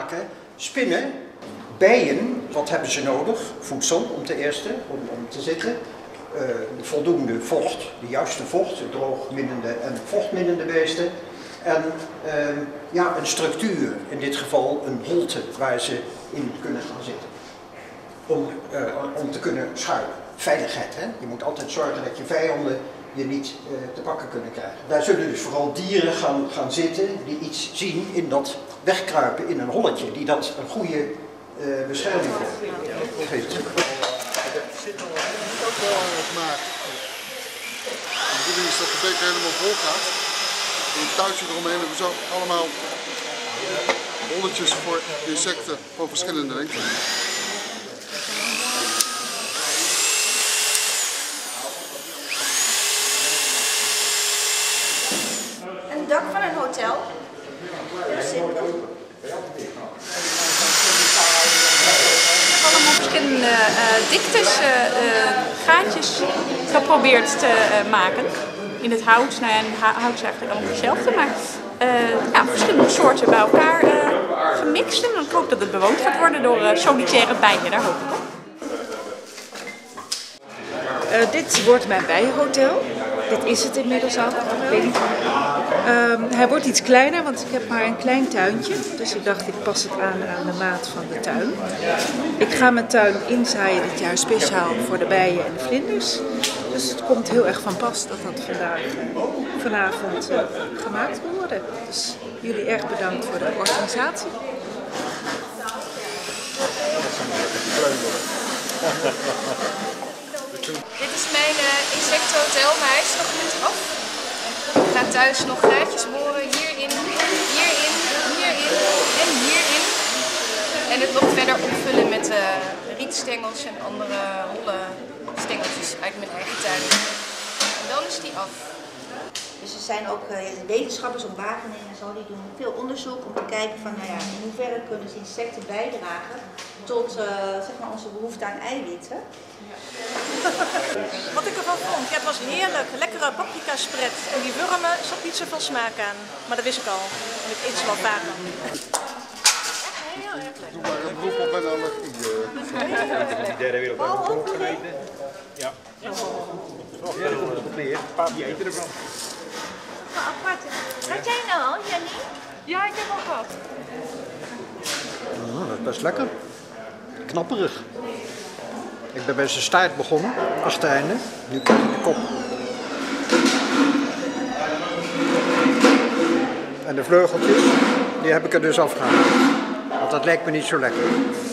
maken. Spinnen, bijen, wat hebben ze nodig? Voedsel om te eerste, om te zitten. Voldoende vocht, de juiste vocht, droogminnende en vochtminnende beesten. En ja, een structuur, in dit geval een holte waar ze in kunnen gaan zitten. Om te kunnen schuilen. Veiligheid, hè? Je moet altijd zorgen dat je vijanden je niet te pakken kunnen krijgen. Daar zullen dus vooral dieren gaan zitten die iets zien in dat wegkruipen in een holletje, die dat een goede bescherming geeft. Ook wel gemaakt. De bedoeling is dat de beker helemaal vol gaat. En een touwtje eromheen hebben we zo allemaal bolletjes voor insecten van verschillende lengten. Een dak van een hotel. Heel simpel. Allemaal verschillende diktes, gaatjes geprobeerd te maken in het hout. Nou ja, hout is eigenlijk allemaal hetzelfde, maar ja, verschillende soorten bij elkaar gemixt. En ik hoop dat het bewoond gaat worden door solitaire bijen, daar hoop ik op. Dit wordt mijn bijenhotel. Dit is het inmiddels al, ik weet niet. Hij wordt iets kleiner, want ik heb maar een klein tuintje. Dus ik dacht, ik pas het aan de maat van de tuin. Ik ga mijn tuin inzaaien dit jaar speciaal voor de bijen en de vlinders. Dus het komt heel erg van pas dat dat vanavond gemaakt wil worden. Dus jullie erg bedankt voor de organisatie. Dit is mijn insectenhotel, maar hij is nog niet af. Ik ga thuis nog gaatjes boren, hierin, hierin, hierin en hierin. En het nog verder opvullen met rietstengels en andere holle stengeltjes uit mijn eigen tuin. En dan is die af. Dus er zijn ook wetenschappers op Wageningen en zo, die doen veel onderzoek om te kijken van, nou ja, in hoeverre kunnen dus insecten bijdragen tot zeg maar onze behoefte aan eiwitten. Wat ik ervan vond, ja, het was heerlijk, lekkere paprika spread en die wurmen zat niet zoveel smaak aan, maar dat wist ik al en ik eet ze wel vaker. Heel erg lekker. Doe maar een beroep op een allergie. De derde wereldoorlog geweten. Ja. Een paar die eten ervan. Apart. Had jij nou al, Jenny? Ja, ik heb al gehad. Dat is best lekker. Knapperig. Ik ben bij zijn staart begonnen, achtereinde. Nu krijg ik de kop. En de vleugeltjes, die heb ik er dus afgehaald. Want dat lijkt me niet zo lekker.